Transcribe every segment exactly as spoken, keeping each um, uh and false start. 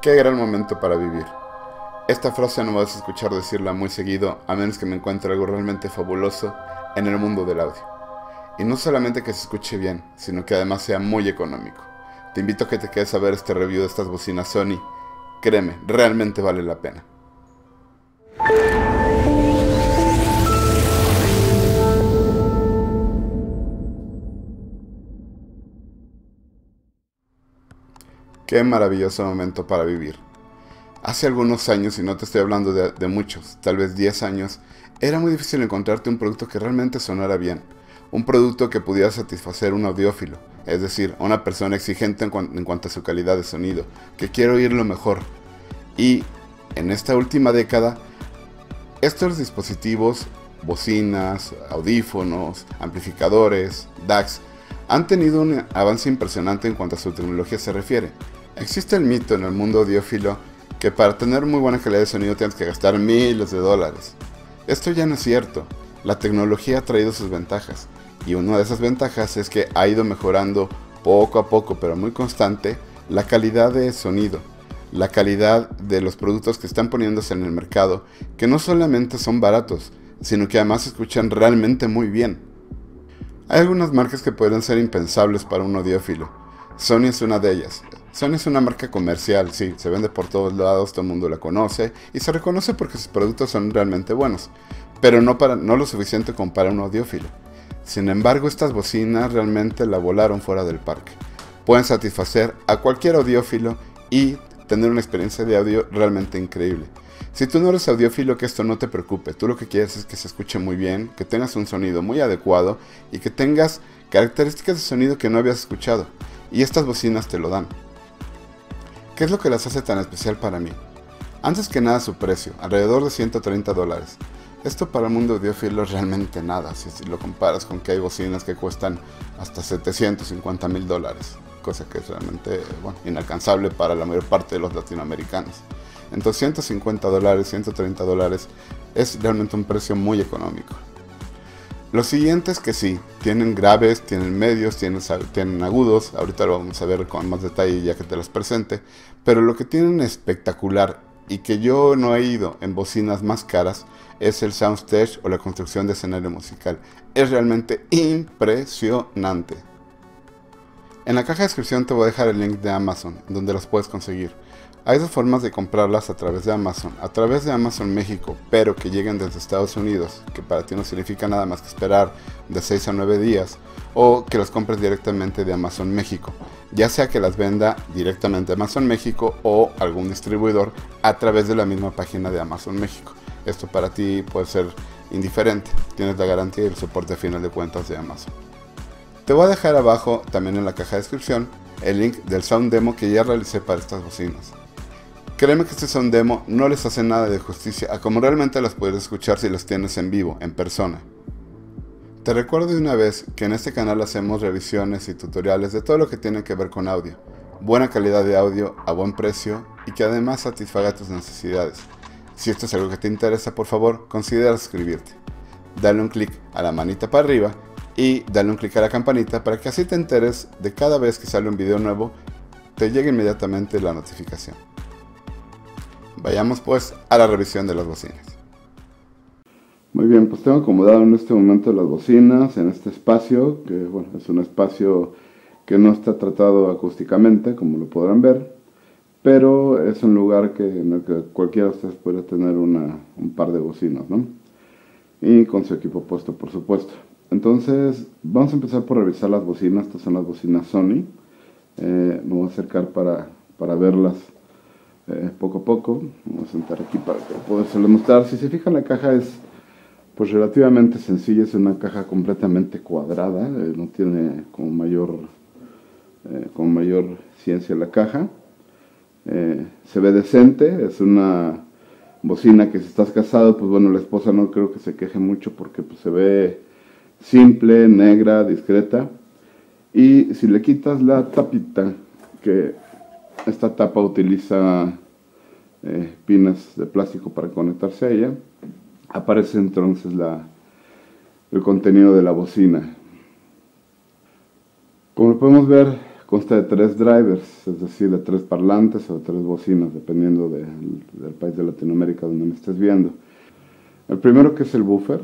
Qué gran momento para vivir. Esta frase no vas a escuchar decirla muy seguido, a menos que me encuentre algo realmente fabuloso en el mundo del audio. Y no solamente que se escuche bien, sino que además sea muy económico. Te invito a que te quedes a ver este review de estas bocinas Sony. Créeme, realmente vale la pena. Qué maravilloso momento para vivir. Hace algunos años, y no te estoy hablando de, de muchos, tal vez diez años, era muy difícil encontrarte un producto que realmente sonara bien. Un producto que pudiera satisfacer un audiófilo, es decir, a una persona exigente en, cu en cuanto a su calidad de sonido, que quiere oírlo mejor. Y en esta última década, estos dispositivos, bocinas, audífonos, amplificadores, D A Cs, han tenido un avance impresionante en cuanto a su tecnología se refiere. Existe el mito en el mundo audiófilo que para tener muy buena calidad de sonido tienes que gastar miles de dólares. Esto ya no es cierto. La tecnología ha traído sus ventajas, y una de esas ventajas es que ha ido mejorando poco a poco, pero muy constante, la calidad de sonido, la calidad de los productos que están poniéndose en el mercado, que no solamente son baratos, sino que además se escuchan realmente muy bien. Hay algunas marcas que pueden ser impensables para un audiófilo. Sony es una de ellas. Sony es una marca comercial, sí, se vende por todos lados, todo el mundo la conoce y se reconoce porque sus productos son realmente buenos, pero no, para, no lo suficiente como para un audiófilo. Sin embargo, estas bocinas realmente la volaron fuera del parque. Pueden satisfacer a cualquier audiófilo y tener una experiencia de audio realmente increíble. Si tú no eres audiófilo, que esto no te preocupe, tú lo que quieres es que se escuche muy bien, que tengas un sonido muy adecuado y que tengas características de sonido que no habías escuchado, y estas bocinas te lo dan. ¿Qué es lo que las hace tan especial para mí? Antes que nada su precio, alrededor de ciento treinta dólares. Esto para el mundo audiófilo es realmente nada, si lo comparas con que hay bocinas que cuestan hasta setecientos cincuenta mil dólares, cosa que es realmente bueno, inalcanzable para la mayor parte de los latinoamericanos. Entonces ciento cincuenta dólares, ciento treinta dólares es realmente un precio muy económico. Los siguientes que sí, tienen graves, tienen medios, tienen, tienen agudos, ahorita lo vamos a ver con más detalle ya que te los presente, pero lo que tienen espectacular y que yo no he ido en bocinas más caras es el soundstage o la construcción de escenario musical. Es realmente impresionante. En la caja de descripción te voy a dejar el link de Amazon, donde los puedes conseguir. Hay dos formas de comprarlas a través de Amazon. A través de Amazon México, pero que lleguen desde Estados Unidos, que para ti no significa nada más que esperar de seis a nueve días, o que las compres directamente de Amazon México, ya sea que las venda directamente Amazon México o algún distribuidor a través de la misma página de Amazon México. Esto para ti puede ser indiferente, tienes la garantía y el soporte a final de cuentas de Amazon. Te voy a dejar abajo, también en la caja de descripción, el link del sound demo que ya realicé para estas bocinas. Créeme que este sound demo no les hace nada de justicia a como realmente las puedes escuchar si las tienes en vivo, en persona. Te recuerdo de una vez que en este canal hacemos revisiones y tutoriales de todo lo que tiene que ver con audio, buena calidad de audio a buen precio y que además satisfaga tus necesidades. Si esto es algo que te interesa, por favor, considera suscribirte. Dale un clic a la manita para arriba y dale un clic a la campanita para que así te enteres de cada vez que sale un video nuevo, te llegue inmediatamente la notificación. Vayamos pues a la revisión de las bocinas. Muy bien, pues tengo acomodado en este momento las bocinas en este espacio, que bueno, es un espacio que no está tratado acústicamente, como lo podrán ver, pero es un lugar que, en el que cualquiera de ustedes puede tener una, un par de bocinas, ¿no? Y con su equipo puesto, por supuesto. Entonces, vamos a empezar por revisar las bocinas. Estas son las bocinas Sony. Eh, me voy a acercar para, para verlas eh, poco a poco. Vamos a sentar aquí para que poderse mostrar. Si se fijan, la caja es pues relativamente sencilla, es una caja completamente cuadrada, eh, no tiene como mayor, eh, como mayor ciencia la caja. Eh, se ve decente, es una bocina que si estás casado, pues bueno, la esposa no creo que se queje mucho porque pues, se ve simple, negra, discreta. Y si le quitas la tapita, que esta tapa utiliza eh, pinas de plástico para conectarse a ella, aparece entonces la, el contenido de la bocina. Como podemos ver, consta de tres drivers, es decir, de tres parlantes o de tres bocinas, dependiendo de, del país de Latinoamérica donde me estés viendo. El primero, que es el buffer.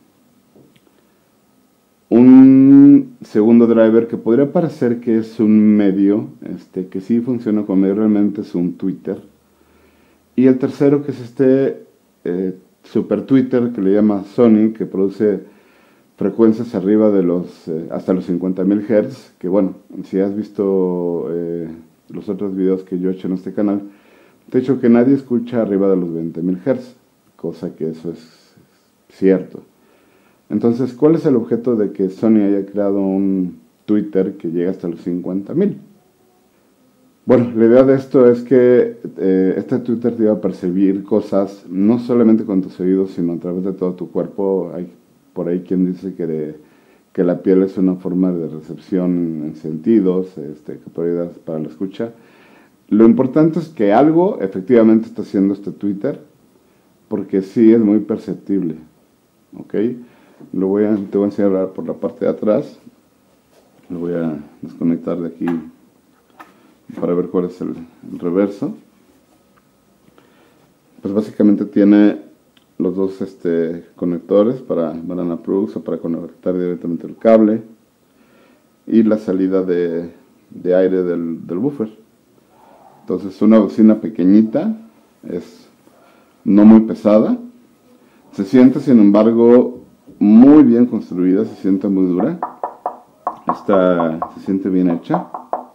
Un segundo driver que podría parecer que es un medio, este, que sí funciona como medio, realmente es un Twitter. Y el tercero, que es este eh, super Twitter que le llama Sony, que produce frecuencias arriba de los eh, hasta los cincuenta mil hertz, que bueno, si has visto eh, los otros videos que yo he hecho en este canal, te he dicho que nadie escucha arriba de los veinte mil hertz, cosa que eso es cierto. Entonces, ¿cuál es el objeto de que Sony haya creado un Twitter que llega hasta los cincuenta mil? Bueno, la idea de esto es que eh, este Twitter te va a percibir cosas no solamente con tus oídos, sino a través de todo tu cuerpo. Hay por ahí quien dice que, de, que la piel es una forma de recepción en sentidos, este, que por ahí das para la escucha. Lo importante es que algo efectivamente está haciendo este Twitter, porque sí es muy perceptible, ¿ok? Lo voy a, te voy a enseñar por la parte de atrás. Lo voy a desconectar de aquí para ver cuál es el, el reverso. Pues básicamente tiene los dos este, conectores para Banana Plugs o para conectar directamente el cable, y la salida de, de aire del, del buffer. Entonces, una bocina pequeñita, es no muy pesada, se siente sin embargo muy bien construida, se siente muy dura, está, se siente bien hecha.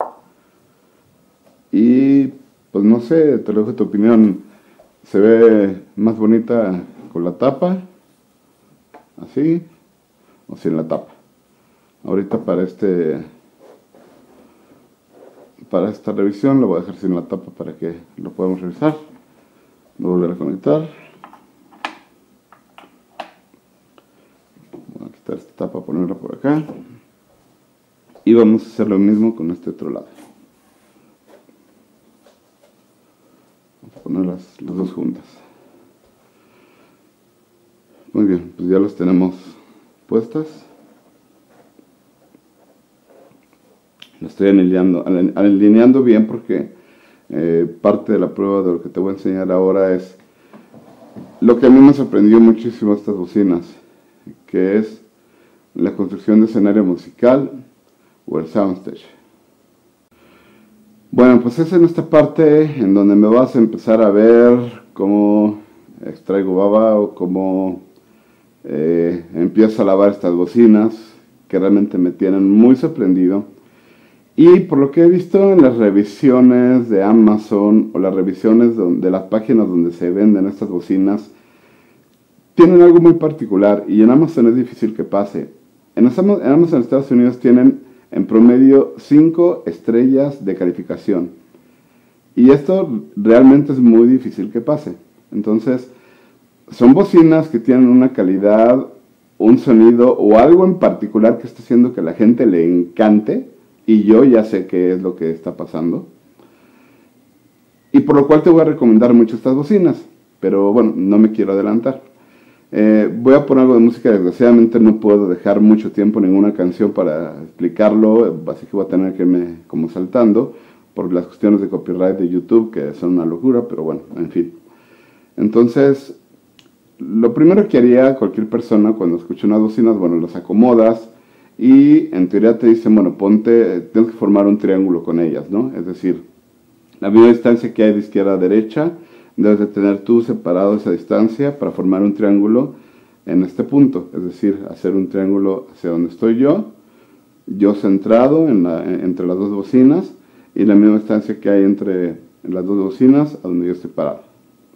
Y pues no sé, te lo dejo tu opinión. Se ve más bonita con la tapa, así, o sin la tapa. Ahorita para este para esta revisión lo voy a dejar sin la tapa para que lo podamos revisar. Voy a volver a conectar. Voy a quitar esta tapa, ponerla por acá. Y vamos a hacer lo mismo con este otro lado. Vamos a poner las, las dos juntas. Muy bien, pues ya las tenemos puestas. Lo estoy alineando, alineando bien porque eh, parte de la prueba de lo que te voy a enseñar ahora es lo que a mí me sorprendió muchísimo estas bocinas, que es la construcción de escenario musical o el soundstage. Bueno, pues es en esta parte en donde me vas a empezar a ver cómo extraigo baba o cómo eh, empiezo a lavar estas bocinas, que realmente me tienen muy sorprendido. Y por lo que he visto en las revisiones de Amazon o las revisiones de las páginas donde se venden estas bocinas, tienen algo muy particular, y en Amazon es difícil que pase. En Amazon en Estados Unidos tienen en promedio cinco estrellas de calificación, y esto realmente es muy difícil que pase. Entonces, son bocinas que tienen una calidad, un sonido o algo en particular que está haciendo que a la gente le encante, y yo ya sé qué es lo que está pasando, y por lo cual te voy a recomendar mucho estas bocinas, pero bueno, no me quiero adelantar. Eh, voy a poner algo de música, desgraciadamente no puedo dejar mucho tiempo ninguna canción para explicarlo, así que voy a tener que irme como saltando por las cuestiones de copyright de YouTube, que son una locura, pero bueno, en fin. Entonces, lo primero que haría cualquier persona cuando escucha unas bocinas, bueno, las acomodas, y en teoría te dicen, bueno, ponte, tienes que formar un triángulo con ellas, ¿no? Es decir, la misma distancia que hay de izquierda a derecha, debes de tener tú separado esa distancia para formar un triángulo en este punto. Es decir, hacer un triángulo hacia donde estoy yo, yo centrado en la, entre las dos bocinas, y la misma distancia que hay entre las dos bocinas a donde yo estoy parado.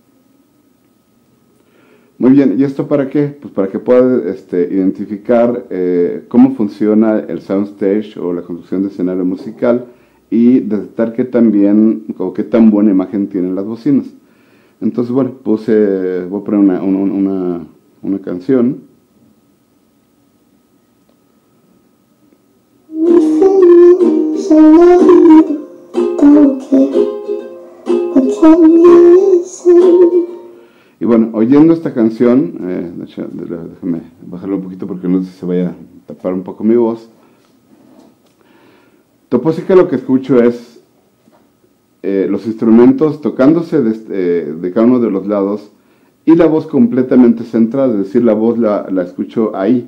Muy bien, ¿y esto para qué? Pues para que puedas este, identificar eh, cómo funciona el soundstage o la construcción de escenario musical, y detectar qué tan bien o qué tan buena imagen tienen las bocinas. Entonces, bueno, puse, voy a poner una, una, una, una canción. Y bueno, oyendo esta canción, eh, déjame bajarlo un poquito porque no sé si se vaya a tapar un poco mi voz. Topo sí que lo que escucho es eh, los instrumentos tocándose de, eh, de cada uno de los lados y la voz completamente centrada, es decir, la voz la, la escucho ahí.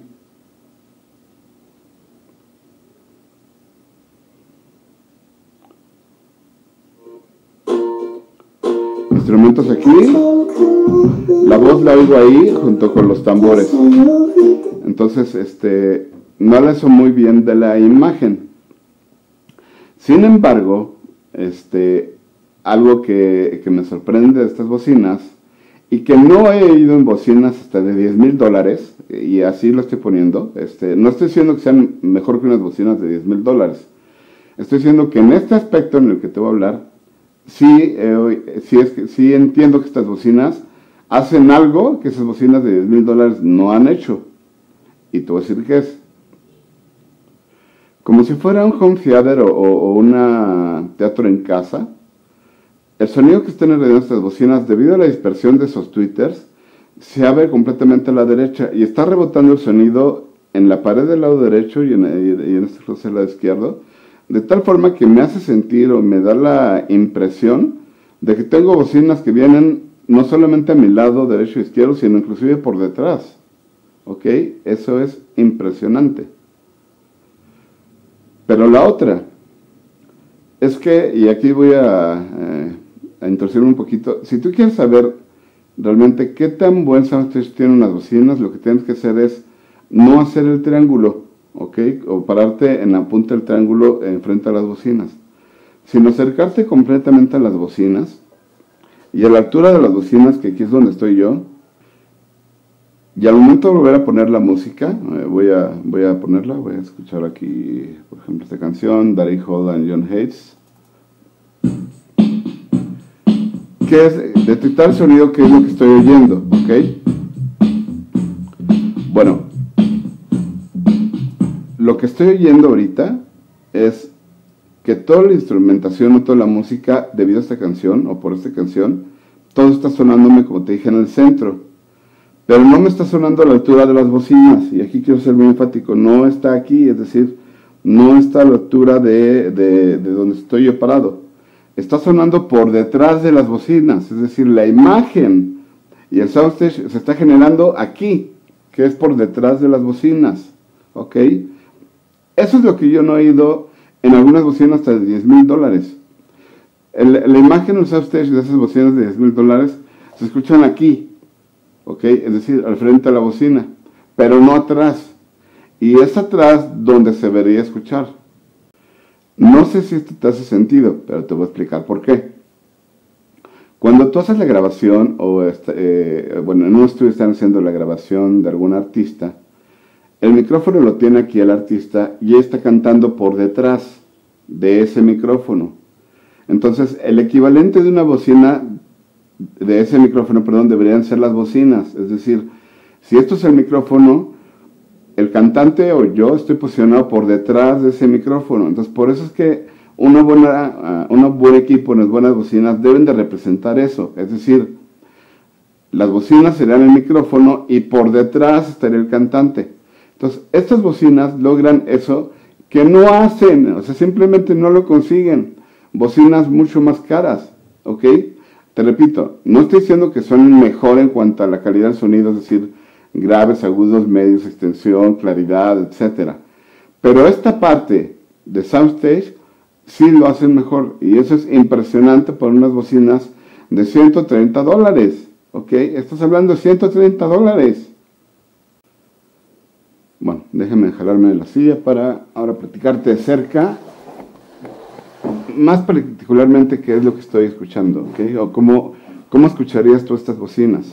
Instrumentos aquí, la voz la oigo ahí junto con los tambores. Entonces, este, no le hizo muy bien de la imagen. Sin embargo, este, algo que, que me sorprende de estas bocinas, y que no he oído en bocinas hasta de diez mil dólares, y así lo estoy poniendo, este, no estoy diciendo que sean mejor que unas bocinas de diez mil dólares, estoy diciendo que en este aspecto en el que te voy a hablar, sí, eh, sí, es que, sí entiendo que estas bocinas hacen algo que esas bocinas de diez mil dólares no han hecho. Y te voy a decir qué es. Como si fuera un home theater o, o un teatro en casa, el sonido que están alrededor de estas bocinas, debido a la dispersión de esos tweeters, se abre completamente a la derecha y está rebotando el sonido en la pared del lado derecho y en, y en este caso del lado izquierdo, de tal forma que me hace sentir o me da la impresión de que tengo bocinas que vienen no solamente a mi lado derecho e izquierdo, sino inclusive por detrás. ¿Ok? Eso es impresionante. Pero la otra es que, y aquí voy a, eh, a introducir un poquito, si tú quieres saber realmente qué tan buen soundstage tienen las bocinas, lo que tienes que hacer es no hacer el triángulo, ¿ok? O pararte en la punta del triángulo enfrente a las bocinas, sino acercarte completamente a las bocinas y a la altura de las bocinas, que aquí es donde estoy yo, y al momento de volver a poner la música, eh, voy, a, voy a ponerla, voy a escuchar aquí, por ejemplo, esta canción, Daryl Hall and John Hates, que es detectar el sonido, que es lo que estoy oyendo, ¿ok? Bueno, lo que estoy oyendo ahorita es que toda la instrumentación o toda la música, debido a esta canción, o por esta canción, todo está sonándome, como te dije, en el centro. Pero no me está sonando a la altura de las bocinas, y aquí quiero ser muy enfático, no está aquí, es decir, no está a la altura de, de, de donde estoy yo parado. Está sonando por detrás de las bocinas, es decir, la imagen y el soundstage se está generando aquí, que es por detrás de las bocinas, ¿ok? Eso es lo que yo no he oído en algunas bocinas hasta de diez mil dólares. La imagen del soundstage de esas bocinas de diez mil dólares se escuchan aquí, ¿ok? Es decir, al frente de la bocina, pero no atrás. Y es atrás donde se debería escuchar. No sé si esto te hace sentido, pero te voy a explicar por qué. Cuando tú haces la grabación, o este, eh, bueno, en un estudio están haciendo la grabación de algún artista, el micrófono lo tiene aquí el artista y él está cantando por detrás de ese micrófono. Entonces, el equivalente de una bocina, de ese micrófono, perdón, deberían ser las bocinas. Es decir, si esto es el micrófono, el cantante o yo estoy posicionado por detrás de ese micrófono. Entonces, por eso es que una buena, uh, un buen equipo, unas buenas bocinas deben de representar eso. Es decir, las bocinas serían el micrófono y por detrás estaría el cantante. Entonces, estas bocinas logran eso que no hacen, o sea, simplemente no lo consiguen. Bocinas mucho más caras, ¿ok? Te repito, no estoy diciendo que son mejor en cuanto a la calidad del sonido, es decir, graves, agudos, medios, extensión, claridad, etcétera. Pero esta parte de soundstage sí lo hacen mejor, y eso es impresionante por unas bocinas de ciento treinta dólares, ¿ok? Estás hablando de ciento treinta dólares. Bueno, déjame jalarme de la silla para ahora platicarte de cerca, más particularmente qué es lo que estoy escuchando, ¿ok? O cómo, cómo escucharías tú estas bocinas.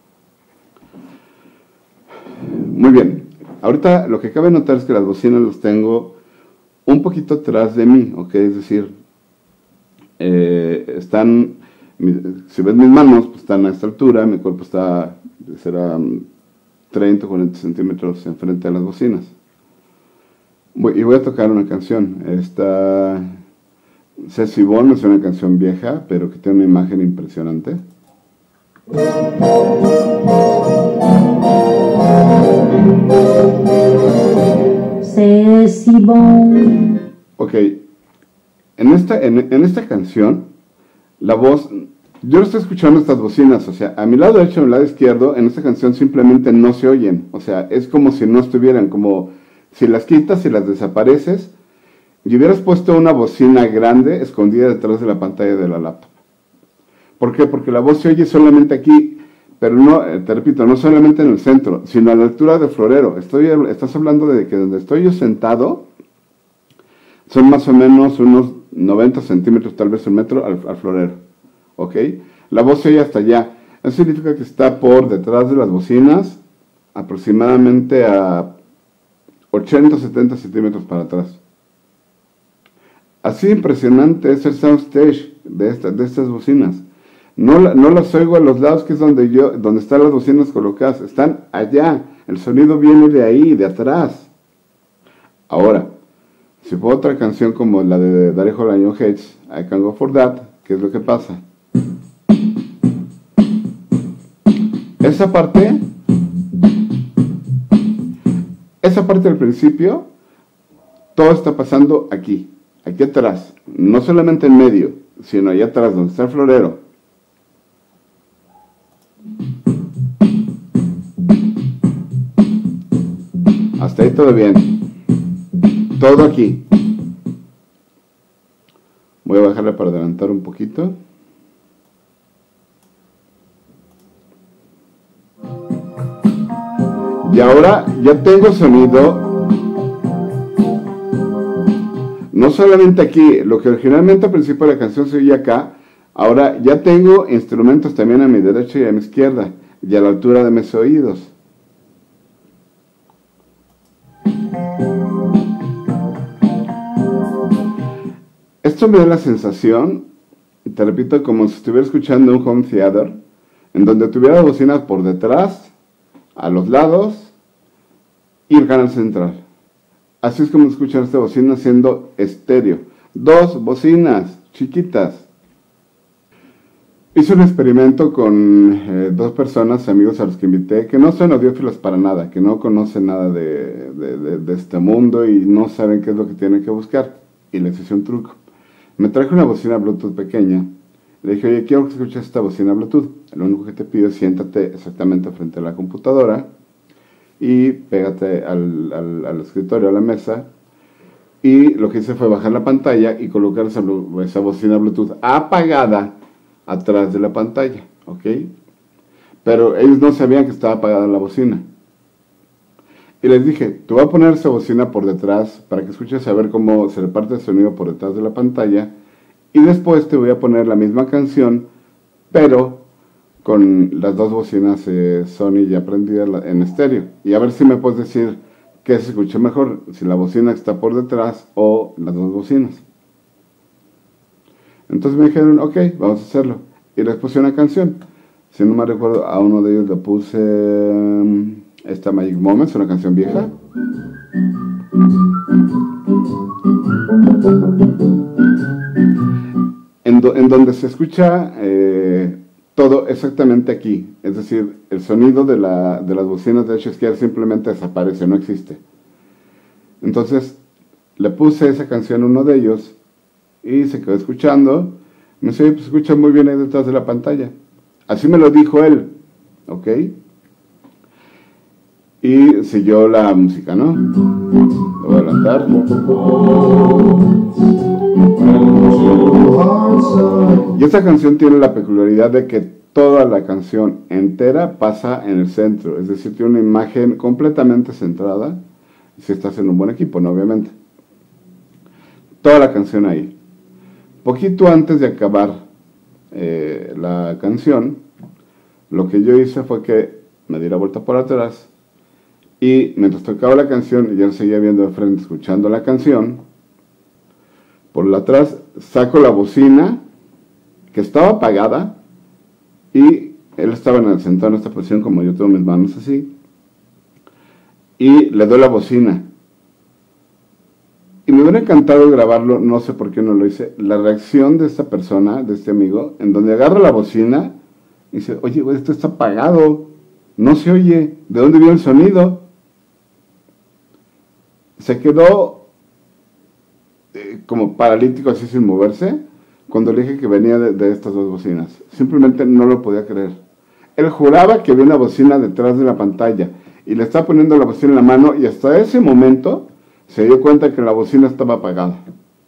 Muy bien, ahorita lo que cabe notar es que las bocinas las tengo un poquito atrás de mí, ¿ok? Es decir, eh, están, si ves mis manos, pues están a esta altura, mi cuerpo está, será treinta o cuarenta centímetros enfrente de las bocinas. Voy, y voy a tocar una canción. Esta, Ceci Bon, es una canción vieja, pero que tiene una imagen impresionante. C'est si bon. Ok, En esta, en, en esta canción, la voz, yo no estoy escuchando estas bocinas, o sea, a mi lado derecho y a mi lado izquierdo, en esta canción simplemente no se oyen, o sea, es como si no estuvieran, como si las quitas y las desapareces, y hubieras puesto una bocina grande escondida detrás de la pantalla de la laptop. ¿Por qué? Porque la voz se oye solamente aquí, pero no, te repito, no solamente en el centro, sino a la altura del florero. Estoy, estás hablando de que donde estoy yo sentado, son más o menos unos noventa centímetros, tal vez un metro, al, al florero. ¿Ok? La voz se oye hasta allá. Eso significa que está por detrás de las bocinas, aproximadamente a ochenta o setenta centímetros para atrás. Así impresionante es el soundstage de, esta, de estas bocinas. No, la, no las oigo a los lados, que es donde, yo, donde están las bocinas colocadas. Están allá. El sonido viene de ahí, de atrás. Ahora, si fue otra canción como la de Daryl Hall and John Hates, I Can't Go For That, ¿qué es lo que pasa? Esa parte, esa parte del principio, todo está pasando aquí, aquí atrás. No solamente en medio, sino allá atrás, donde está el florero. Hasta ahí todo bien. Todo aquí. Voy a bajarle para adelantar un poquito. Y ahora ya tengo sonido. No solamente aquí, lo que originalmente al principio de la canción se oía acá, ahora ya tengo instrumentos también a mi derecha y a mi izquierda, y a la altura de mis oídos. Esto me da la sensación, te repito, como si estuviera escuchando un home theater, en donde tuviera bocinas por detrás, a los lados y el canal central. Así es como escuchan esta bocina siendo estéreo. Dos bocinas chiquitas. Hice un experimento con eh, dos personas, amigos a los que invité, que no son audiófilos para nada, que no conocen nada de, de, de, de este mundo y no saben qué es lo que tienen que buscar. Y les hice un truco. Me traje una bocina Bluetooth pequeña. Le dije, oye, quiero que escuches esta bocina Bluetooth. Lo único que te pido es siéntate exactamente frente a la computadora y pégate al, al, al escritorio, a la mesa. Y lo que hice fue bajar la pantalla y colocar esa, esa bocina Bluetooth apagada atrás de la pantalla, ¿ok? Pero ellos no sabían que estaba apagada la bocina. Y les dije, te voy a poner esa bocina por detrás para que escuches a ver cómo se reparte el sonido por detrás de la pantalla. Y después te voy a poner la misma canción, pero con las dos bocinas eh, Sony ya prendidas en estéreo. Y a ver si me puedes decir qué se escucha mejor, si la bocina está por detrás o las dos bocinas. Entonces me dijeron, ok, vamos a hacerlo. Y les puse una canción. Si no me recuerdo, a uno de ellos le puse um, esta Magic Moments, una canción vieja. En, do, en donde se escucha eh, todo exactamente aquí. Es decir, el sonido de, la, de las bocinas de derecha a izquierda simplemente desaparece, no existe. Entonces, le puse esa canción a uno de ellos y se quedó escuchando. Me dice, pues escucha muy bien ahí detrás de la pantalla. Así me lo dijo él, ¿ok? Y siguió la música, ¿no? Lo voy a adelantar. Y esta canción tiene la peculiaridad de que toda la canción entera pasa en el centro. Es decir, tiene una imagen completamente centrada. Si estás en un buen equipo, ¿no? Obviamente. Toda la canción ahí. Poquito antes de acabar eh, la canción, lo que yo hice fue que me di la vuelta por atrás y mientras tocaba la canción y yo seguía viendo de frente, escuchando la canción, por la atrás saco la bocina que estaba apagada y él estaba en el, sentado en esta posición como yo tengo mis manos así y le doy la bocina. Y me hubiera encantado grabarlo, no sé por qué no lo hice, la reacción de esta persona, de este amigo, en donde agarra la bocina y dice, oye, güey, esto está apagado, no se oye, ¿de dónde viene el sonido? Se quedó eh, como paralítico así sin moverse, cuando le dije que venía de, de estas dos bocinas. Simplemente no lo podía creer. Él juraba que había una bocina detrás de la pantalla y le estaba poniendo la bocina en la mano y hasta ese momento se dio cuenta que la bocina estaba apagada.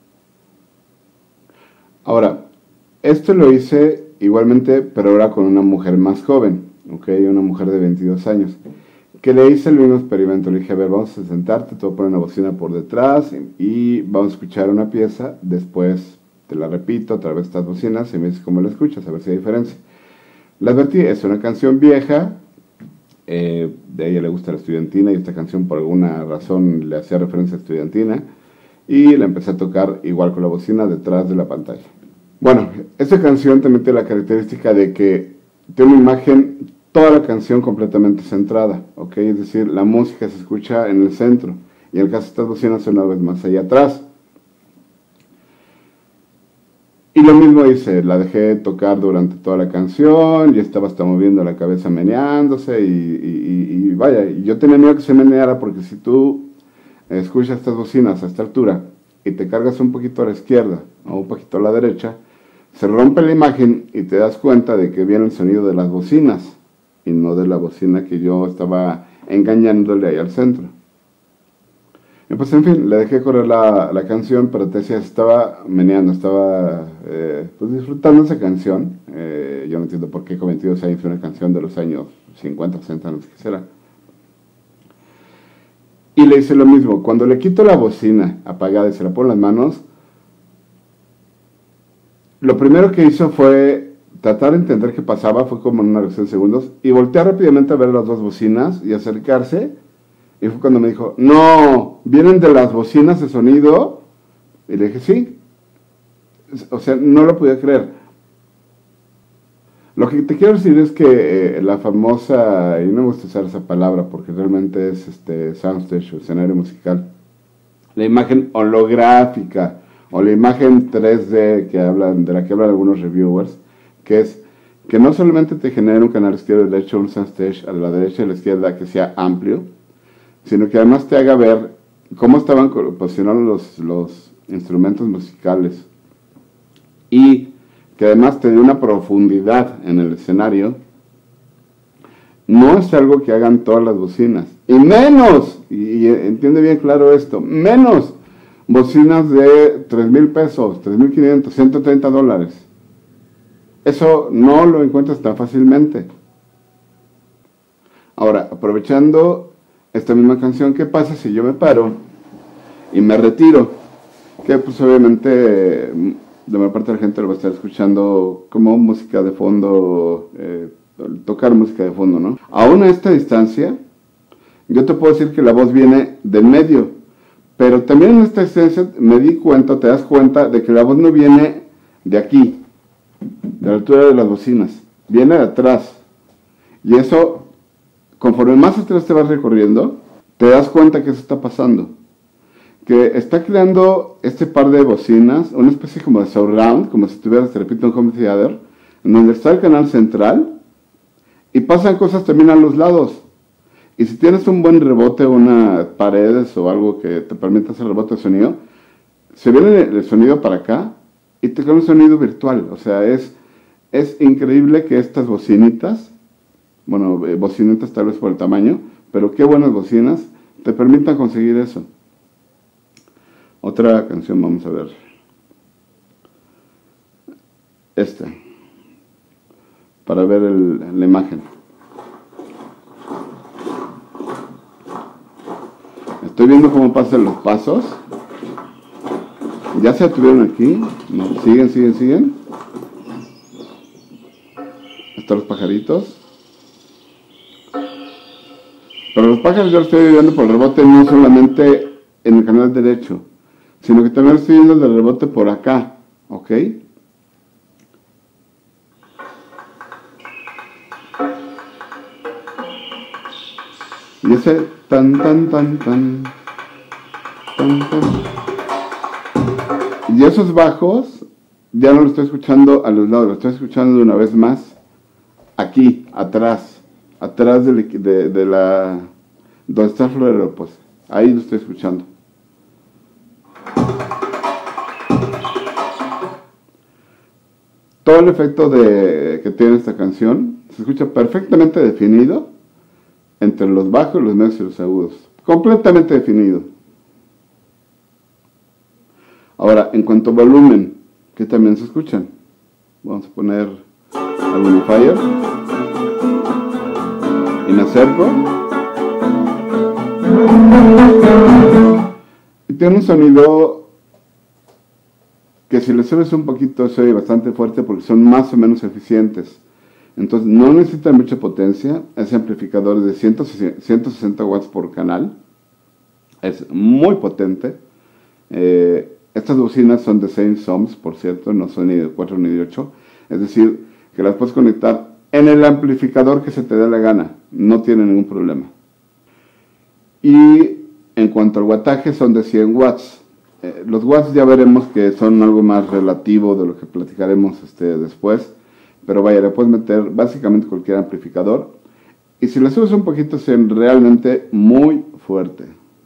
Ahora, esto lo hice igualmente, pero ahora con una mujer más joven, ¿ok? Una mujer de veintidós años, que le hice el mismo experimento. Le dije, a ver, vamos a sentarte, te voy a poner una bocina por detrás y vamos a escuchar una pieza, después te la repito a través de estas bocinas y me dices cómo la escuchas, a ver si hay diferencia. La advertí, es una canción vieja, eh, de ella le gusta la estudiantina y esta canción por alguna razón le hacía referencia a estudiantina y la empecé a tocar igual con la bocina detrás de la pantalla. Bueno, esta canción también tiene la característica de que tiene una imagen, toda la canción completamente centrada, ¿ok? Es decir, la música se escucha en el centro y en el caso de estas bocinas una vez más allá atrás. Y lo mismo hice, la dejé tocar durante toda la canción, y estaba hasta moviendo la cabeza meneándose, y, y, y, y vaya, y yo tenía miedo que se meneara, porque si tú escuchas estas bocinas a esta altura, y te cargas un poquito a la izquierda, o un poquito a la derecha, se rompe la imagen, y te das cuenta de que viene el sonido de las bocinas, y no de la bocina que yo estaba engañándole ahí al centro. Y pues en fin, le dejé correr la, la canción, pero te decía, estaba meneando, estaba eh, pues disfrutando esa canción. Eh, yo no entiendo por qué con veintidós años una canción de los años cincuenta, sesenta, no sé qué será. Y le hice lo mismo, cuando le quito la bocina apagada y se la pongo en las manos, lo primero que hizo fue tratar de entender qué pasaba, fue como en una reacción de segundos, y voltear rápidamente a ver las dos bocinas y acercarse. Y fue cuando me dijo, no, ¿vienen de las bocinas de sonido? Y le dije, sí. O sea, no lo podía creer. Lo que te quiero decir es que eh, la famosa, y no me gusta usar esa palabra porque realmente es este soundstage, o escenario musical, la imagen holográfica o la imagen tres D que hablan, de la que hablan algunos reviewers, que es que no solamente te genera un canal izquierdo y derecho, un soundstage a la derecha y a la izquierda que sea amplio, sino que además te haga ver cómo estaban posicionados los, los instrumentos musicales y que además te dé una profundidad en el escenario. No es algo que hagan todas las bocinas, y menos, y, y entiende bien claro esto, menos bocinas de tres mil pesos, tres mil quinientos, ciento treinta dólares. Eso no lo encuentras tan fácilmente. Ahora, aprovechando esta misma canción, ¿qué pasa si yo me paro y me retiro? Que pues obviamente de la parte de la gente lo va a estar escuchando como música de fondo, eh, tocar música de fondo, ¿no? Aún a esta distancia, yo te puedo decir que la voz viene del medio, pero también en esta distancia me di cuenta, te das cuenta de que la voz no viene de aquí, de la altura de las bocinas, viene de atrás, y eso, conforme más atrás te vas recorriendo, te das cuenta que eso está pasando. Que está creando este par de bocinas, una especie como de surround, como si tuvieras, te repito, un home theater, en donde está el canal central, y pasan cosas también a los lados. Y si tienes un buen rebote, unas paredes o algo que te permita hacer rebote de sonido, se viene el sonido para acá, y te crea un sonido virtual. O sea, es, es increíble que estas bocinitas, bueno, eh, bocinitas tal vez por el tamaño, pero qué buenas bocinas, te permitan conseguir eso. Otra canción, vamos a ver. Esta. Para ver el, la imagen. Estoy viendo cómo pasan los pasos. Ya se atuvieron aquí. No, siguen, siguen, siguen. Hasta los pajaritos. Pero los pájaros yo los estoy viendo por el rebote no solamente en el canal derecho, sino que también estoy viendo el rebote por acá, ¿ok? Y ese tan, tan, tan, tan, tan, tan. Y esos bajos ya no lo estoy escuchando a los lados, lo estoy escuchando de una vez más aquí, atrás. Atrás de, de, de la... donde está el florero, pues. Ahí lo estoy escuchando. todo el efecto de, que tiene esta canción se escucha perfectamente definido entre los bajos, los medios y los agudos. Completamente definido. Ahora, en cuanto a volumen, que también se escuchan. Vamos a poner el Unifier. Y me acerco. Y tiene un sonido que si le subes un poquito se oye bastante fuerte porque son más o menos eficientes. Entonces no necesitan mucha potencia. Ese amplificador es de ciento sesenta watts por canal. Es muy potente. Eh, estas bocinas son de seis ohms, por cierto, no son ni de cuatro ni de ocho. Es decir, que las puedes conectar en el amplificador que se te dé la gana. No tiene ningún problema. Y en cuanto al wattaje son de cien watts. Eh, los watts ya veremos que son algo más relativo de lo que platicaremos este, después. Pero vaya, le puedes meter básicamente cualquier amplificador. Y si le subes un poquito, es realmente muy fuerte.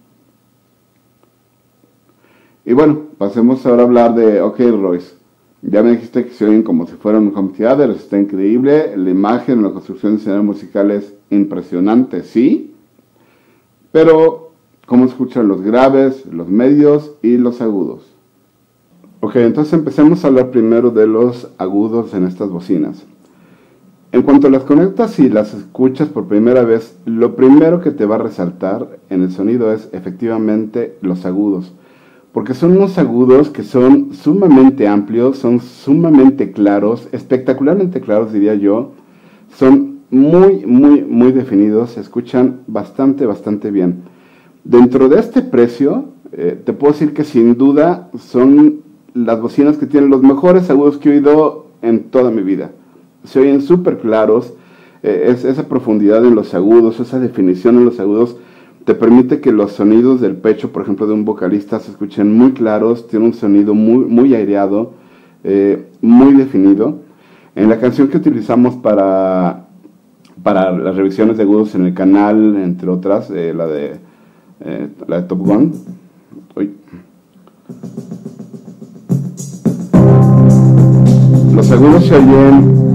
Y bueno, pasemos ahora a hablar de OK Royce. Ya me dijiste que se oyen como si fueran un home theater, está increíble. La imagen, la construcción de escenario musical es impresionante, sí. Pero, ¿cómo escuchan los graves, los medios y los agudos? Ok, entonces empecemos a hablar primero de los agudos en estas bocinas. En cuanto las conectas y las escuchas por primera vez, lo primero que te va a resaltar en el sonido es efectivamente los agudos. Porque son unos agudos que son sumamente amplios, son sumamente claros, espectacularmente claros diría yo. Son muy, muy, muy definidos, se escuchan bastante, bastante bien. Dentro de este precio, eh, te puedo decir que sin duda son las bocinas que tienen los mejores agudos que he oído en toda mi vida. Se oyen súper claros, eh, es, esa profundidad en los agudos, esa definición en los agudos, te permite que los sonidos del pecho, por ejemplo, de un vocalista se escuchen muy claros, tiene un sonido muy, muy aireado, eh, muy definido. En la canción que utilizamos para, para las revisiones de agudos en el canal, entre otras, eh, la, de, eh, la de Top Gun, uy. Los agudos se oyen,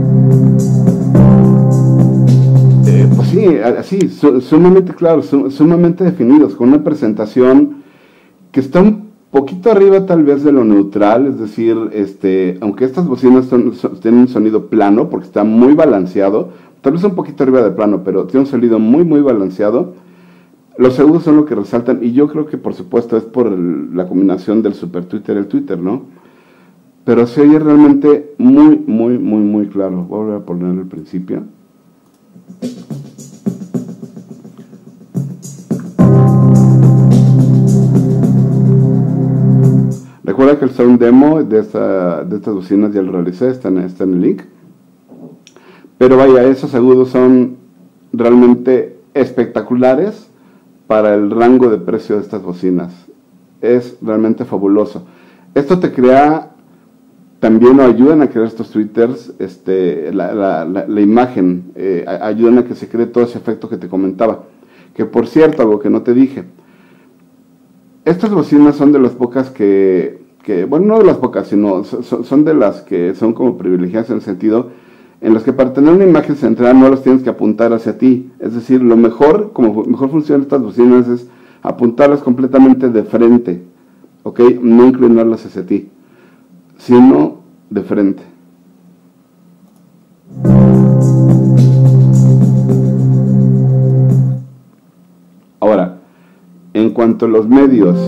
eh, pues sí, así, su, sumamente claros, su, sumamente definidos, con una presentación que está un poquito arriba tal vez de lo neutral, es decir, este, aunque estas bocinas son, son, tienen un sonido plano, porque está muy balanceado, tal vez un poquito arriba de plano, pero tiene un sonido muy, muy balanceado. Los agudos son lo que resaltan, y yo creo que por supuesto es por el, la combinación del super Twitter y el Twitter, ¿no? Pero se oye realmente muy, muy, muy, muy claro. Voy a volver a poner el principio. Recuerda que el sound demo de, esta, de estas bocinas ya lo realicé, está en, está en el link. Pero vaya, esos agudos son realmente espectaculares para el rango de precio de estas bocinas. Es realmente fabuloso. Esto te crea, también ayudan a crear estos tweeters, este, la, la, la, la imagen, eh, ayudan a que se cree todo ese efecto que te comentaba. Que por cierto, algo que no te dije, estas bocinas son de las pocas que, que bueno, no de las pocas, sino son, son de las que son como privilegiadas en el sentido en las que para tener una imagen central no las tienes que apuntar hacia ti. Es decir, lo mejor, como mejor funcionan estas bocinas es apuntarlas completamente de frente, ¿ok? No inclinarlas hacia ti, sino de frente. Ahora, en cuanto a los medios,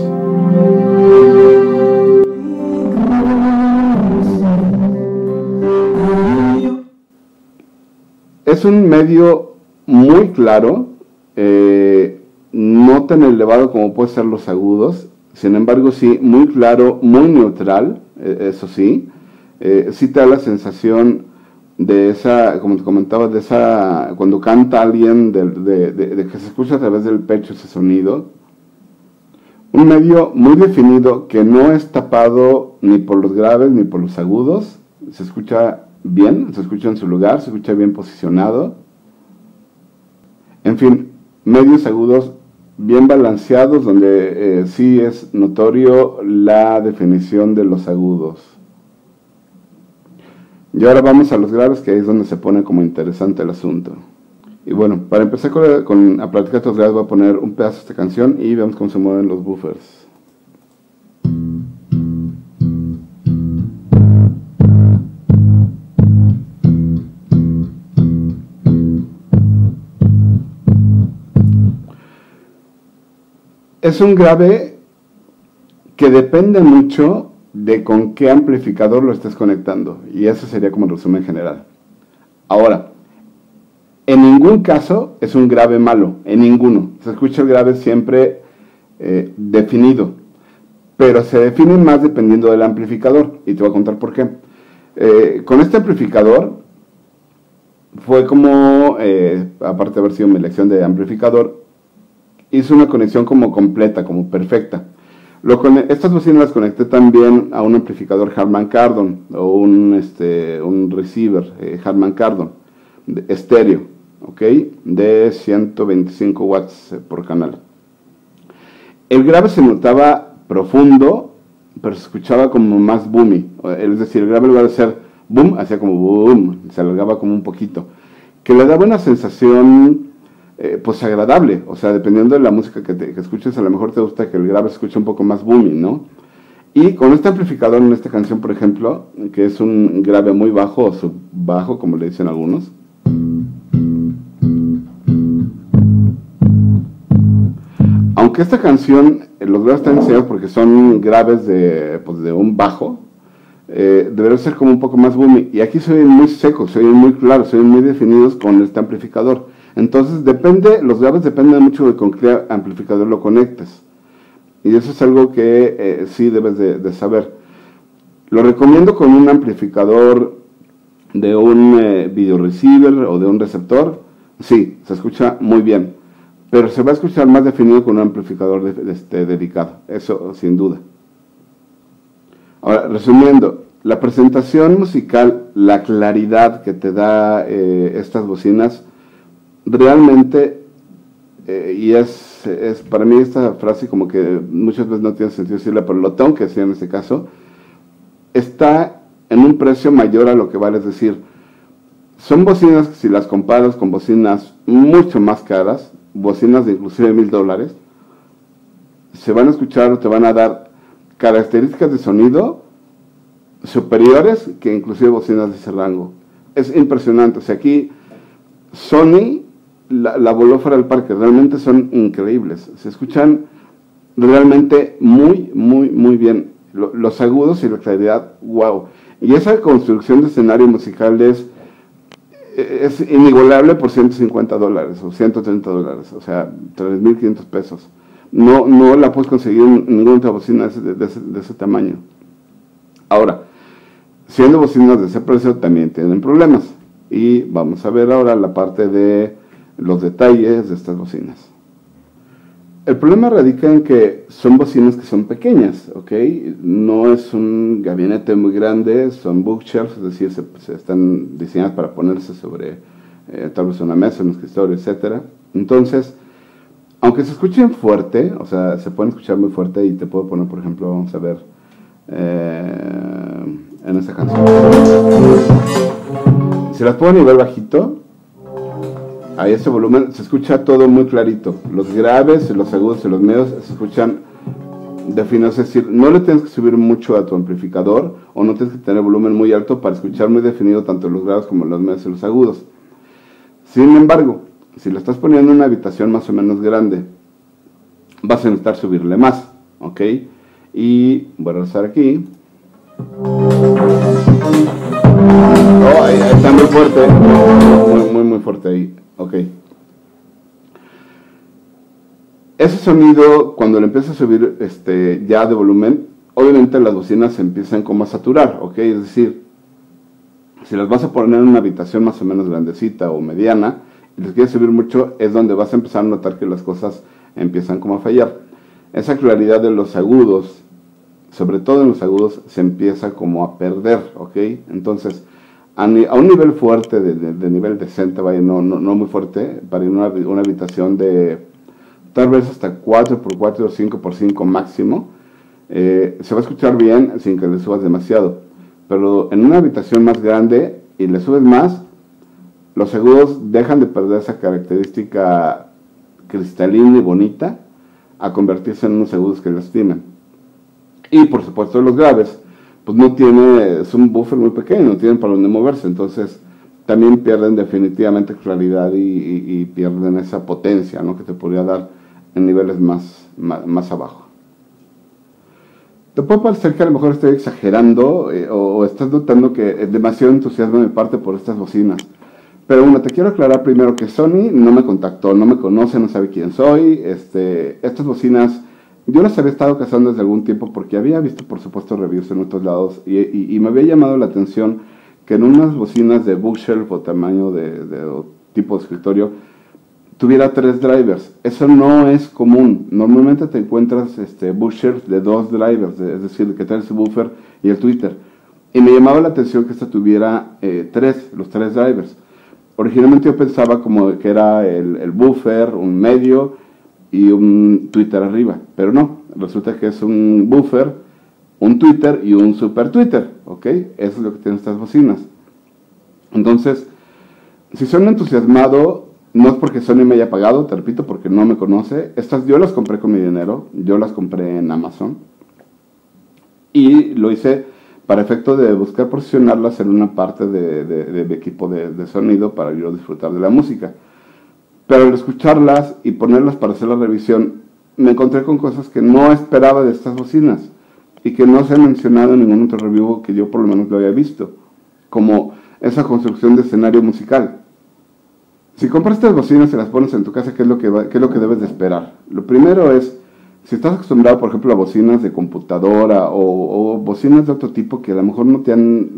es un medio muy claro, eh, no tan elevado como pueden ser los agudos, sin embargo sí, muy claro, muy neutral, eh, eso sí, eh, sí te da la sensación de esa, como te comentaba, de esa, cuando canta alguien, de, de, de, de que se escucha a través del pecho ese sonido. Un medio muy definido que no es tapado ni por los graves ni por los agudos, se escucha bien, se escucha en su lugar, se escucha bien posicionado. En fin, medios agudos bien balanceados, donde eh, sí es notorio la definición de los agudos. Y ahora vamos a los graves, que ahí es donde se pone como interesante el asunto. Y bueno, para empezar con, con, a platicar estos graves voy a poner un pedazo de esta canción y vemos cómo se mueven los buffers. Es un grave que depende mucho de con qué amplificador lo estés conectando, y eso sería como el resumen general. Ahora, en ningún caso es un grave malo, en ninguno. Se escucha el grave siempre eh, definido, pero se define más dependiendo del amplificador, y te voy a contar por qué. Eh, con este amplificador fue como, eh, aparte de haber sido mi elección de amplificador, hice una conexión como completa, como perfecta. Lo estas bocinas las conecté también a un amplificador Harman Kardon o un, este, un receiver eh, Harman Kardon de, estéreo, ¿ok? De ciento veinticinco watts eh, por canal. El grave se notaba profundo, pero se escuchaba como más boomy. Es decir, el grave en lugar de ser boom, hacía como boom, se alargaba como un poquito, que le daba una sensación Eh, pues agradable, o sea, dependiendo de la música que, te, que escuches, a lo mejor te gusta que el grave se escuche un poco más booming, ¿no? Y con este amplificador en esta canción, por ejemplo, que es un grave muy bajo o subbajo, como le dicen algunos, aunque esta canción, eh, los graves están diseñados porque son graves de, pues, de un bajo, eh, debería ser como un poco más booming, y aquí se oyen muy secos, se oyen muy claros, se oyen muy definidos con este amplificador. Entonces depende, los graves dependen mucho de con qué amplificador lo conectes. Y eso es algo que eh, sí debes de, de saber. Lo recomiendo con un amplificador de un eh, video receiver o de un receptor. Sí, se escucha muy bien. Pero se va a escuchar más definido con un amplificador de, de este, dedicado. Eso sin duda. Ahora, resumiendo, la presentación musical, la claridad que te da eh, estas bocinas, realmente, eh, y es, es para mí esta frase como que muchas veces no tiene sentido decirla, pero lo tengo que decir en este caso, está en un precio mayor a lo que vale. Es decir, son bocinas que si las comparas con bocinas mucho más caras, bocinas de inclusive mil dólares, se van a escuchar o te van a dar características de sonido superiores que inclusive bocinas de ese rango. Es impresionante. O sea, aquí Sony La, la voló fuera del parque, realmente son increíbles, se escuchan realmente muy, muy, muy bien, Lo, los agudos y la claridad, wow, y esa construcción de escenario musical es, es inigualable por ciento cincuenta dólares o ciento treinta dólares, o sea, tres mil quinientos pesos, no, no la puedes conseguir en ninguna otra bocina de ese, de, ese, de ese tamaño. Ahora, siendo bocinas de ese precio también tienen problemas, y vamos a ver ahora la parte de los detalles de estas bocinas. El problema radica en que son bocinas que son pequeñas, ¿ok? No es un gabinete muy grande, son bookshelves, es decir, se, se están diseñadas para ponerse sobre eh, tal vez una mesa, un escritorio, etcétera. Entonces, aunque se escuchen fuerte, o sea, se pueden escuchar muy fuerte, y te puedo poner, por ejemplo, vamos a ver, eh, en esta canción. Si las pongo a nivel bajito, a ese volumen se escucha todo muy clarito. Los graves, los agudos y los medios se escuchan definidos. Es decir, no le tienes que subir mucho a tu amplificador, o no tienes que tener volumen muy alto para escuchar muy definido tanto los graves como los medios y los agudos. Sin embargo, si lo estás poniendo en una habitación más o menos grande, vas a necesitar subirle más, ¿ok? Y voy a regresar aquí. Oh, ahí, ahí está muy fuerte, muy, muy, muy fuerte ahí. Ok. Ese sonido, cuando le empieza a subir este, ya de volumen, obviamente las bocinas se empiezan como a saturar, ok. Es decir, si las vas a poner en una habitación más o menos grandecita o mediana, y les quieres subir mucho, es donde vas a empezar a notar que las cosas empiezan como a fallar. Esa claridad de los agudos, sobre todo en los agudos, se empieza como a perder, ok. Entonces, a un nivel fuerte, de, de, de nivel decente, vaya, no, no, no muy fuerte, para ir a una, una habitación de tal vez hasta cuatro por cuatro o cinco por cinco máximo, eh, se va a escuchar bien sin que le subas demasiado. pero en una habitación más grande y le subes más, los agudos dejan de perder esa característica cristalina y bonita a convertirse en unos agudos que lastiman. Y por supuesto los graves, pues no tiene, es un buffer muy pequeño, no tienen para dónde moverse, entonces también pierden definitivamente claridad y, y, y pierden esa potencia, ¿no?, que te podría dar en niveles más, más, más abajo. Te puede parecer que a lo mejor estoy exagerando eh, o, o estás notando que es demasiado entusiasmo de mi parte por estas bocinas. Pero bueno, te quiero aclarar primero que Sony no me contactó, no me conoce, no sabe quién soy. Este, estas bocinas yo las había estado cazando desde algún tiempo porque había visto, por supuesto, reviews en otros lados y, y, y me había llamado la atención que en unas bocinas de bookshelf o tamaño de, de o tipo de escritorio tuviera tres drivers. Eso no es común. Normalmente te encuentras este, bookshelf de dos drivers, de, es decir, que trae el subwoofer y el tweeter. Y me llamaba la atención que esta tuviera eh, tres, los tres drivers. Originalmente yo pensaba como que era el, el buffer, un medio y un tweeter arriba, pero no, resulta que es un buffer, un tweeter y un super tweeter, ¿ok? Eso es lo que tienen estas bocinas. Entonces, si son entusiasmado, no es porque Sony me haya pagado, te repito, porque no me conoce. Estas yo las compré con mi dinero, yo las compré en Amazon y lo hice para efecto de buscar posicionarlas en una parte de, de, de mi equipo de, de sonido para yo disfrutar de la música. Pero al escucharlas y ponerlas para hacer la revisión, me encontré con cosas que no esperaba de estas bocinas y que no se han mencionado en ningún otro review que yo por lo menos lo había visto, como esa construcción de escenario musical. Si compras estas bocinas y las pones en tu casa, ¿qué es lo que, va, qué es lo que debes de esperar? Lo primero es, si estás acostumbrado, por ejemplo, a bocinas de computadora o, o bocinas de otro tipo que a lo mejor no te han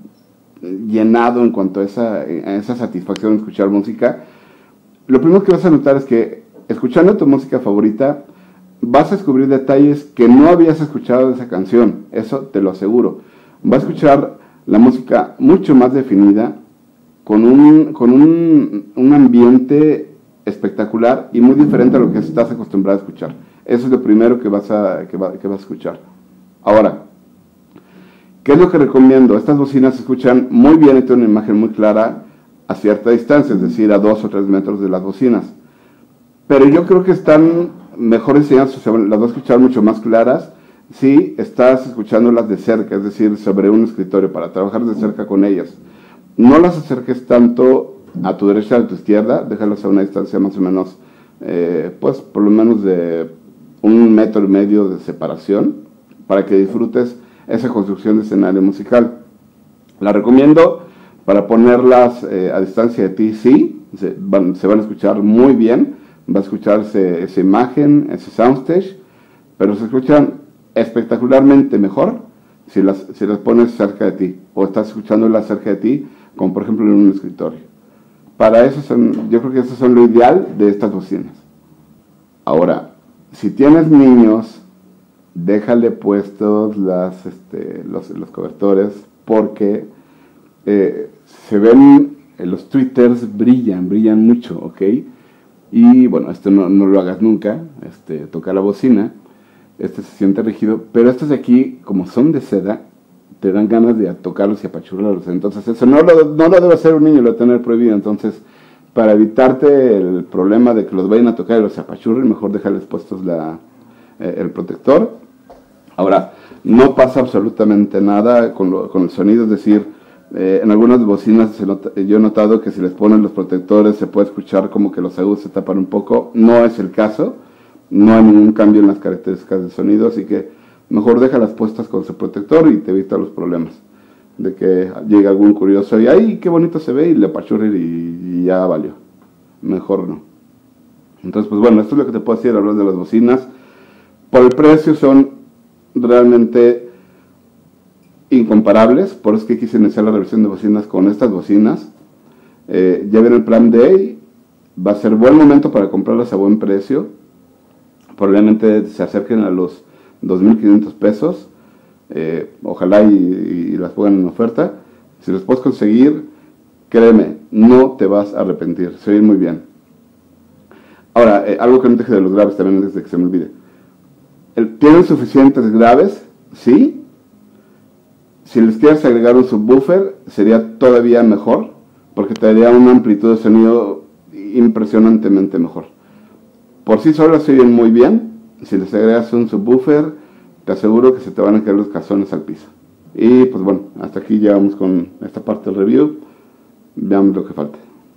llenado en cuanto a esa, a esa satisfacción de escuchar música, lo primero que vas a notar es que escuchando tu música favorita vas a descubrir detalles que no habías escuchado de esa canción, eso te lo aseguro. Vas a escuchar la música mucho más definida, con un, con un, un ambiente espectacular y muy diferente a lo que estás acostumbrado a escuchar. Eso es lo primero que vas a, que va, que vas a escuchar. Ahora, ¿qué es lo que recomiendo? Estas bocinas se escuchan muy bien y tienen una imagen muy clara a cierta distancia, es decir, a dos o tres metros de las bocinas. Pero yo creo que están mejor diseñadas, o sea, las vas a escuchar mucho más claras si estás escuchándolas de cerca, es decir, sobre un escritorio, para trabajar de cerca con ellas. No las acerques tanto a tu derecha o a tu izquierda, déjalas a una distancia más o menos, eh, pues por lo menos de un metro y medio de separación, para que disfrutes esa construcción de escenario musical. La recomiendo para ponerlas eh, a distancia de ti, sí, se van, se van a escuchar muy bien, va a escucharse esa imagen, ese soundstage, pero se escuchan espectacularmente mejor si las, si las pones cerca de ti, o estás escuchándolas cerca de ti, como por ejemplo en un escritorio. Para eso son, yo creo que eso son lo ideal de estas bocinas. Ahora, si tienes niños, déjale puestos las, este, los, los cobertores, porque eh, se ven, eh, los tweeters brillan, brillan mucho, ¿ok? Y bueno, esto no, no lo hagas nunca, este, toca la bocina, este se siente rígido, pero estos de aquí, como son de seda, te dan ganas de tocarlos y apachurrarlos. Entonces eso no lo, no lo debe hacer un niño, lo debe tener prohibido. Entonces, para evitarte el problema de que los vayan a tocar y los apachurren, mejor déjales puestos la, eh, el protector. Ahora, no pasa absolutamente nada con, lo, con el sonido, es decir, eh, en algunas bocinas se nota, yo he notado que si les ponen los protectores se puede escuchar como que los agudos se tapan un poco. No es el caso, no hay ningún cambio en las características del sonido, así que mejor déjalas puestas con su protector y te evita los problemas de que llegue algún curioso y ¡ay, qué bonito se ve! Y le apachurre y, y ya valió. Mejor no. Entonces, pues bueno, esto es lo que te puedo decir hablar de las bocinas. Por el precio son realmente incomparables, por eso es que quise iniciar la revisión de bocinas con estas bocinas. Eh, ya viene el Prime Day, va a ser buen momento para comprarlas a buen precio. Probablemente se acerquen a los dos mil quinientos pesos, eh, ojalá y, y las pongan en oferta. Si los puedes conseguir, créeme, no te vas a arrepentir, se oye muy bien. Ahora, eh, algo que no te deje de los graves también antes de que se me olvide. El, ¿Tienen suficientes graves? Sí. Si les quieres agregar un subwoofer, sería todavía mejor, porque te daría una amplitud de sonido impresionantemente mejor. Por sí solas se oyen muy bien. Si les agregas un subwoofer, te aseguro que se te van a caer los calzones al piso. Y pues bueno, hasta aquí llegamos con esta parte del review. Veamos lo que falta.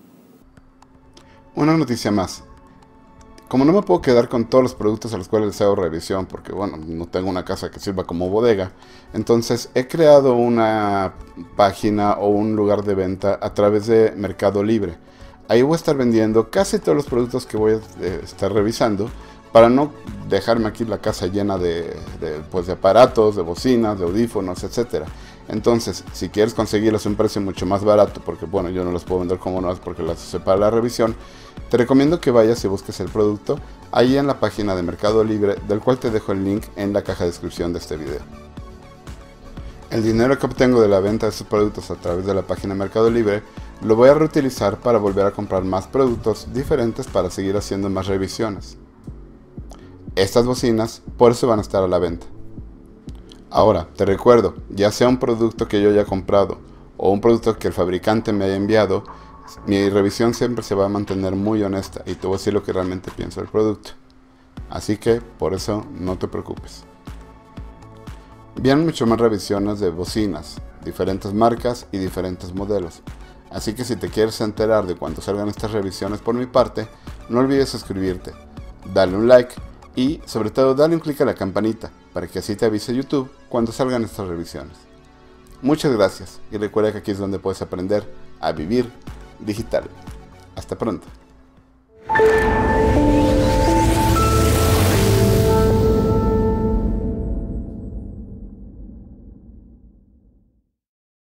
Una noticia más. Como no me puedo quedar con todos los productos a los cuales les hago revisión, porque bueno, no tengo una casa que sirva como bodega, entonces he creado una página o un lugar de venta a través de Mercado Libre. Ahí voy a estar vendiendo casi todos los productos que voy a estar revisando, para no dejarme aquí la casa llena de, de, pues de aparatos, de bocinas, de audífonos, etcétera. Entonces, si quieres conseguirlos a un precio mucho más barato, porque bueno, yo no los puedo vender como nuevas porque las usé para la revisión, te recomiendo que vayas y busques el producto ahí en la página de Mercado Libre, del cual te dejo el link en la caja de descripción de este video. El dinero que obtengo de la venta de estos productos a través de la página Mercado Libre lo voy a reutilizar para volver a comprar más productos diferentes para seguir haciendo más revisiones. Estas bocinas por eso van a estar a la venta. Ahora, te recuerdo, ya sea un producto que yo haya comprado o un producto que el fabricante me haya enviado, mi revisión siempre se va a mantener muy honesta y te voy a decir lo que realmente pienso del producto. Así que, por eso, no te preocupes. Vienen mucho más revisiones de bocinas, diferentes marcas y diferentes modelos. Así que si te quieres enterar de cuando salgan estas revisiones por mi parte, no olvides suscribirte, darle un like y sobre todo dale un clic a la campanita para que así te avise YouTube cuando salgan estas revisiones. Muchas gracias y recuerda que aquí es donde puedes aprender a vivir digital. Hasta pronto.